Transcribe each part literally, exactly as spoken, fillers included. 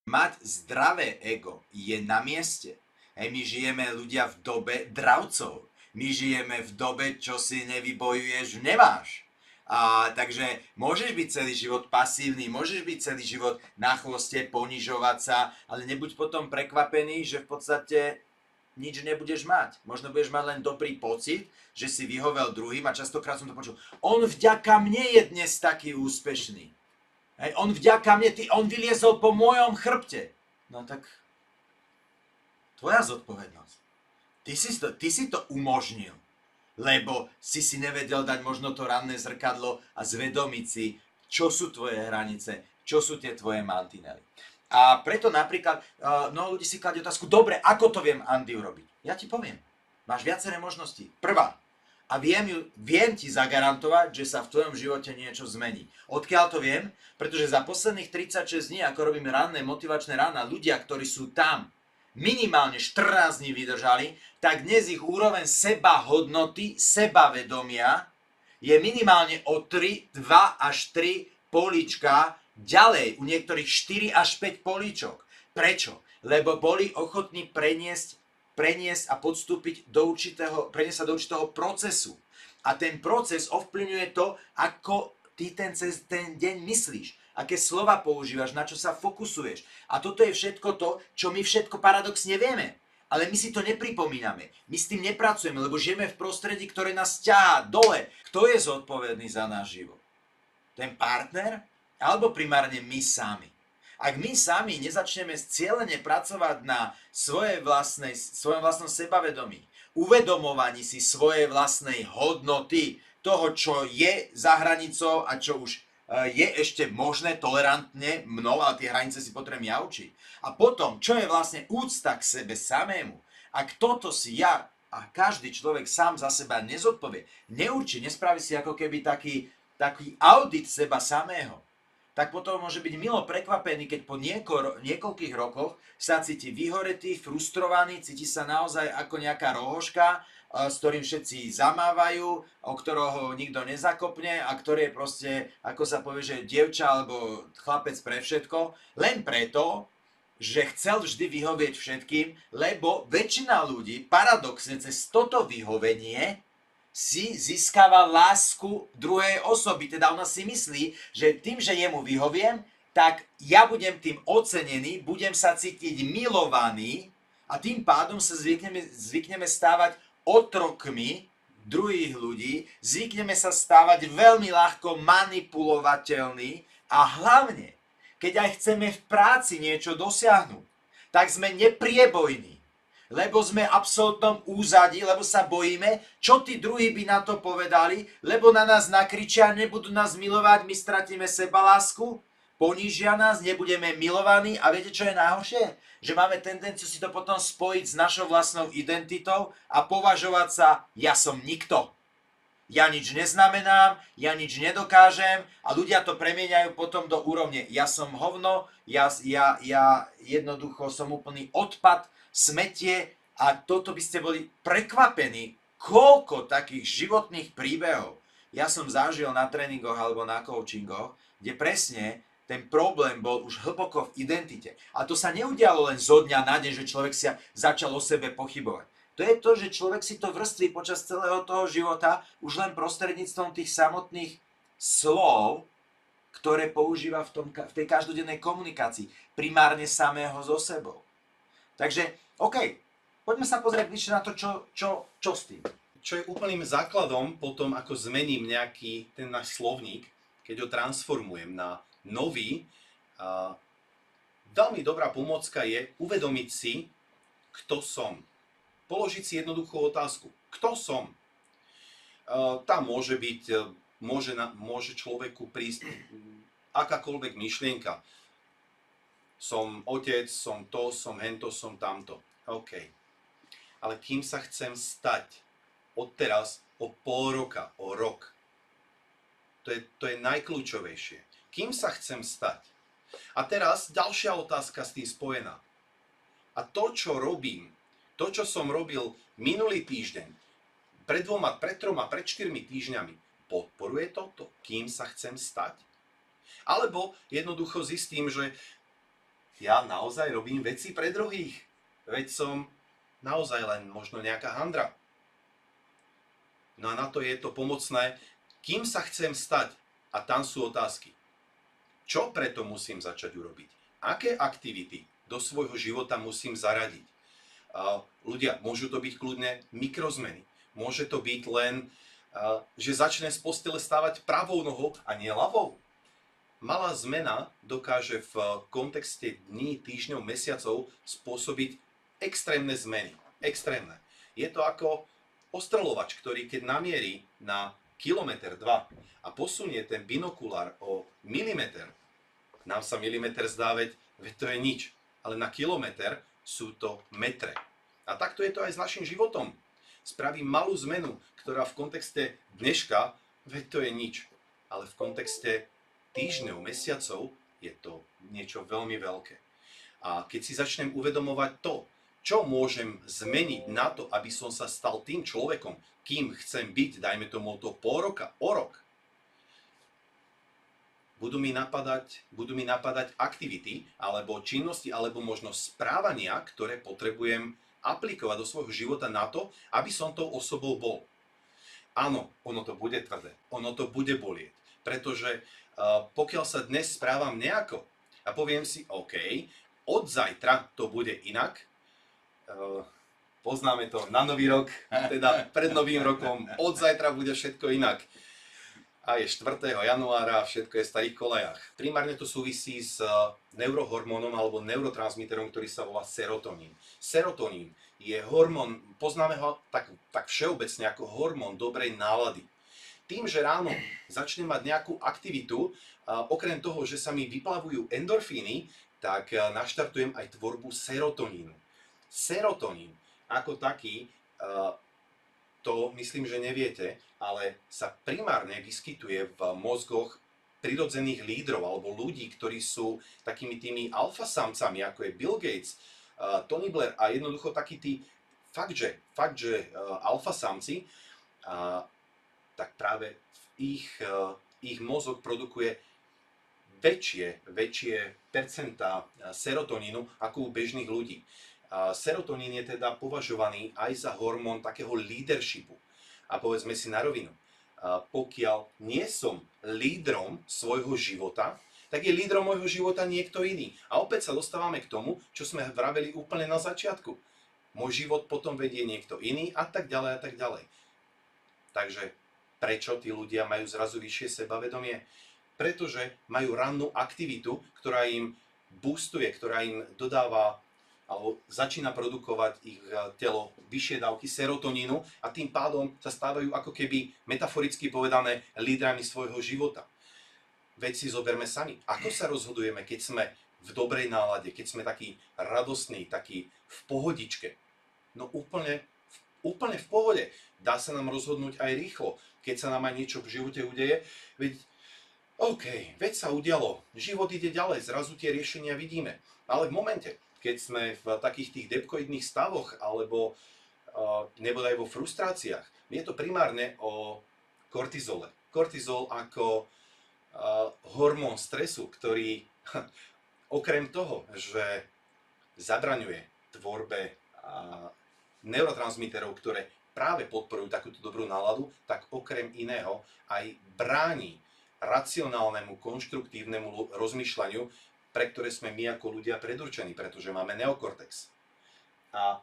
Mať zdravé ego je na mieste. Hej, my žijeme ľudia v dobe dravcov. My žijeme v dobe, čo si nevybojuješ, nemáš. A, takže môžeš byť celý život pasívny, môžeš byť celý život na chvoste, ponižovať sa, ale nebuď potom prekvapený, že v podstate nič nebudeš mať. Možno budeš mať len dobrý pocit, že si vyhovel druhým a častokrát som to počul. On vďaka mne je dnes taký úspešný. Hej, on vďaka mne, ty, on vyliezol po mojom chrbte. No tak, tvoja zodpovednosť. Ty si to, ty si to umožnil, lebo si si nevedel dať možno to ranné zrkadlo a zvedomiť si, čo sú tvoje hranice, čo sú tie tvoje mantinely. A preto napríklad, no ľudí si kladie otázku, dobre, ako to viem, Andy, urobiť? Ja ti poviem, máš viaceré možnosti. Prvá, a viem, ju, viem ti zagarantovať, že sa v tvojom živote niečo zmení. Odkiaľ to viem? Pretože za posledných tridsaťšesť dní, ako robím ranné motivačné rána, ľudia, ktorí sú tam, minimálne štrnásť dní vydržali, tak dnes ich úroveň sebahodnoty, sebavedomia je minimálne o tri, dva až tri políčka ďalej, u niektorých štyri až päť políčok. Prečo? Lebo boli ochotní preniesť, preniesť a podstúpiť do určitého, preniesť sa do určitého procesu. A ten proces ovplyvňuje to, ako ty ten, cez ten deň myslíš. Aké slova používaš, na čo sa fokusuješ. A toto je všetko to, čo my všetko paradoxne vieme. Ale my si to nepripomíname. My s tým nepracujeme, lebo žijeme v prostredí, ktoré nás ťahá dole. Kto je zodpovedný za náš život? Ten partner? Alebo primárne my sami? Ak my sami nezačneme cieľene pracovať na svojej vlastnej, svojom vlastnom sebavedomí, uvedomovaní si svojej vlastnej hodnoty, toho, čo je za hranicou a čo už je ešte možné tolerantne mnou, ale tie hranice si potrebujem ja učiť. A potom, čo je vlastne úcta k sebe samému. Ak toto si ja a každý človek sám za seba nezodpovie, neurčí, nespraví si ako keby taký, taký audit seba samého, tak potom môže byť milo prekvapený, keď po nieko, niekoľkých rokoch sa cíti vyhoretý, frustrovaný, cíti sa naozaj ako nejaká rohoška, s ktorým všetci zamávajú, o ktorého nikto nezakopne a ktorý je proste, ako sa povie, že dievča alebo chlapec pre všetko, len preto, že chcel vždy vyhovieť všetkým, lebo väčšina ľudí paradoxne cez toto vyhovenie si získava lásku druhej osoby. Teda ona si myslí, že tým, že jemu vyhoviem, tak ja budem tým ocenený, budem sa cítiť milovaný a tým pádom sa zvykneme, zvykneme stávať otrokmi druhých ľudí, zvykneme sa stávať veľmi ľahko manipulovateľní a hlavne, keď aj chceme v práci niečo dosiahnuť, tak sme nepriebojní, lebo sme v absolútnom úzadí, lebo sa bojíme, čo tí druhí by na to povedali, lebo na nás nakričia, nebudú nás milovať, my stratíme sebalásku, ponížia nás, nebudeme milovaní a viete, čo je najhoršie? Že máme tendenciu si to potom spojiť s našou vlastnou identitou a považovať sa, ja som nikto. Ja nič neznamenám, ja nič nedokážem a ľudia to premieňajú potom do úrovne, ja som hovno, ja, ja, ja jednoducho som úplný odpad, smetie a toto by ste boli prekvapení, koľko takých životných príbehov ja som zažil na tréningoch alebo na coachingoch, kde presne ten problém bol už hlboko v identite. A to sa neudialo len zo dňa na deň, že človek si začal o sebe pochybovať. To je to, že človek si to vrství počas celého toho života už len prostredníctvom tých samotných slov, ktoré používa v, tom, v tej každodennej komunikácii. Primárne samého so sebou. Takže, OK, poďme sa pozrieť bližšie na to, čo, čo, čo s tým. Čo je úplným základom potom, ako zmením nejaký ten náš slovník, keď ho transformujem na nový, a veľmi dobrá pomôcka je uvedomiť si, kto som. Položiť si jednoduchú otázku. Kto som? Tam môže byť, môže, môže človeku prísť akákoľvek myšlienka. Som otec, som to, som hento, som tamto. OK. Ale kým sa chcem stať odteraz o pol roka, o rok? To je, to je najkľúčovejšie. Kým sa chcem stať? A teraz ďalšia otázka s tým spojená. A to, čo robím, to, čo som robil minulý týždeň, pred dvoma, pred troma, pred štyrmi týždňami, podporuje toto, kým sa chcem stať? Alebo jednoducho zistím, že ja naozaj robím veci pre druhých. Veď som naozaj len možno nejaká handra. No a na to je to pomocné, kým sa chcem stať. A tam sú otázky. Čo preto musím začať urobiť? Aké aktivity do svojho života musím zaradiť? Uh, ľudia, môžu to byť kľudne mikrozmeny. Môže to byť len, uh, že začne z postele stávať pravou nohou a nie ľavou. Malá zmena dokáže v kontexte dní, týždňov, mesiacov spôsobiť extrémne zmeny. Extrémne. Je to ako ostreľovač, ktorý keď namierí na kilometr, dva a posunie ten binokulár o milimeter, nám sa milimeter zdá, veď, veď to je nič, ale na kilometr sú to metre. A takto je to aj s našim životom. Spravím malú zmenu, ktorá v kontexte dneška, veď to je nič, ale v kontexte týždňov, mesiacov je to niečo veľmi veľké. A keď si začnem uvedomovať to, čo môžem zmeniť na to, aby som sa stal tým človekom, kým chcem byť, dajme tomu to pol roka, o rok, budú mi napadať, budú mi napadať aktivity, alebo činnosti, alebo možno správania, ktoré potrebujem aplikovať do svojho života na to, aby som tou osobou bol. Áno, ono to bude tvrdé, ono to bude bolieť, pretože uh, pokiaľ sa dnes správam nejako a poviem si, OK, od zajtra to bude inak, uh, poznáme to na nový rok, teda pred novým rokom, od zajtra bude všetko inak. A je štvrtého januára a všetko je v starých kolejách. Primárne to súvisí s neurohormónom alebo neurotransmiterom, ktorý sa volá serotonín. Serotonín je hormón, poznáme ho tak, tak všeobecne ako hormón dobrej nálady. Tým, že ráno začnem mať nejakú aktivitu, okrem toho, že sa mi vyplavujú endorfíny, tak naštartujem aj tvorbu serotonínu. Serotonín ako taký, to myslím, že neviete, ale sa primárne vyskytuje v mozgoch prirodzených lídrov alebo ľudí, ktorí sú takými tými alfasamcami, ako je Bill Gates, uh, Tony Blair a jednoducho takí tí fakt, že, fakt, že uh, alfasamci, uh, tak práve ich, uh, ich mozog produkuje väčšie, väčšie percentá serotonínu ako u bežných ľudí. Uh, serotonín je teda považovaný aj za hormón takého leadershipu. A povedzme si na rovinu, pokiaľ nie som lídrom svojho života, tak je lídrom môjho života niekto iný. A opäť sa dostávame k tomu, čo sme vraveli úplne na začiatku. Môj život potom vedie niekto iný a tak ďalej a tak ďalej. Takže prečo tí ľudia majú zrazu vyššie sebavedomie? Pretože majú rannú aktivitu, ktorá im boostuje, ktorá im dodáva alebo začína produkovať ich telo vyššie dávky serotonínu a tým pádom sa stávajú ako keby metaforicky povedané lídrami svojho života. Veď si zoberme sami, ako sa rozhodujeme, keď sme v dobrej nálade, keď sme takí radostní, takí v pohodičke. No úplne, úplne v pohode. Dá sa nám rozhodnúť aj rýchlo, keď sa nám aj niečo v živote udeje. Veď, OK, veď sa udialo, život ide ďalej, zrazu tie riešenia vidíme. Ale v momente, keď sme v takých tých depkoidných stavoch alebo uh, nebodaj vo frustráciách. Je to primárne o kortizole. Kortizol ako uh, hormón stresu, ktorý okrem toho, že zabraňuje tvorbe uh, neurotransmiterov, ktoré práve podporujú takúto dobrú náladu, tak okrem iného aj bráni racionálnemu, konštruktívnemu rozmýšľaniu, pre ktoré sme my ako ľudia predurčení, pretože máme neokortex. A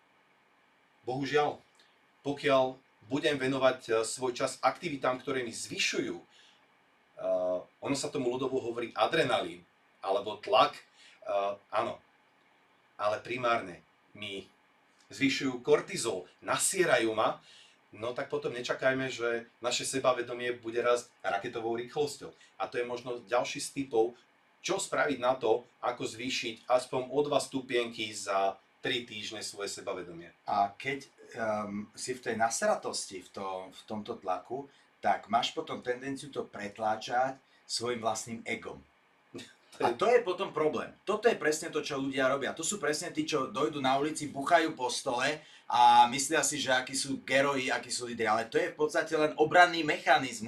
bohužiaľ, pokiaľ budem venovať svoj čas aktivitám, ktoré mi zvyšujú, uh, ono sa tomu ľudovo hovorí adrenalín, alebo tlak, uh, áno, ale primárne mi zvyšujú kortizol, nasierajú ma, no tak potom nečakajme, že naše sebavedomie bude rásť raketovou rýchlosťou. A to je možno ďalší z typov, čo spraviť na to, ako zvýšiť aspoň o dva stupienky za tri týždne svoje sebavedomie. A keď um, si v tej naseratosti, v, to, v tomto tlaku, tak máš potom tendenciu to pretláčať svojim vlastným egom. A to je potom problém. Toto je presne to, čo ľudia robia. To sú presne tí, čo dojdú na ulici, buchajú po stole a myslia si, že akí sú geroji, akí sú lídri. Ale to je v podstate len obranný mechanizmus,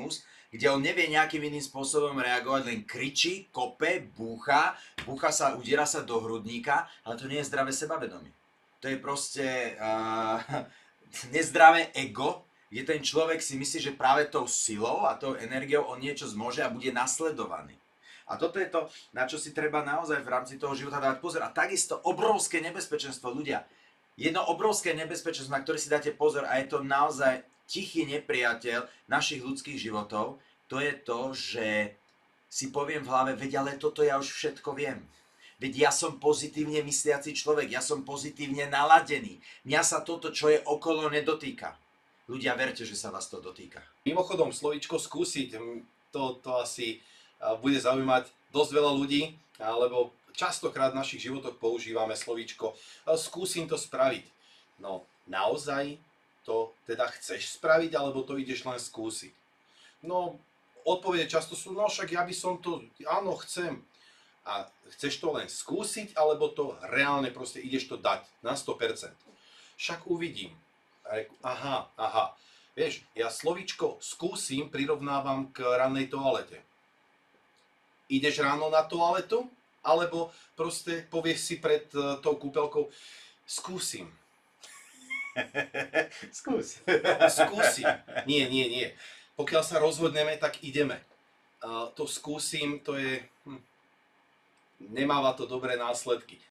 kde on nevie nejakým iným spôsobom reagovať, len kričí, kope, búcha, búcha sa, udiera sa do hrudníka, ale to nie je zdravé sebavedomie. To je proste uh, nezdravé ego, kde ten človek si myslí, že práve tou silou a tou energiou on niečo zmôže a bude nasledovaný. A toto je to, na čo si treba naozaj v rámci toho života dávať pozor. A takisto obrovské nebezpečenstvo, ľudia. Jedno obrovské nebezpečenstvo, na ktoré si dáte pozor, a je to naozaj tichý nepriateľ našich ľudských životov, to je to, že si poviem v hlave, veď ale toto ja už všetko viem. Veď ja som pozitívne mysliaci človek, ja som pozitívne naladený. Mňa sa toto, čo je okolo, nedotýka. Ľudia, verte, že sa vás to dotýka. Mimochodom, slovíčko skúsiť, to, to asi bude zaujímať dosť veľa ľudí, lebo častokrát v našich životoch používame slovíčko skúsim to spraviť. No, naozaj to teda chceš spraviť, alebo to ideš len skúsiť? No, odpovede často sú, no však ja by som to, áno, chcem. A chceš to len skúsiť, alebo to reálne proste ideš to dať na sto percent? Však uvidím. Aha, aha. Vieš, ja slovíčko skúsim prirovnávam k rannej toalete. Ideš ráno na toaletu, alebo proste povieš si pred uh, tou kúpeľkou skúsim. Skús. Skúsim. Nie, nie, nie. Pokiaľ sa rozhodneme, tak ideme. Uh, to skúsim, to je... Hm, nemáva to dobré následky.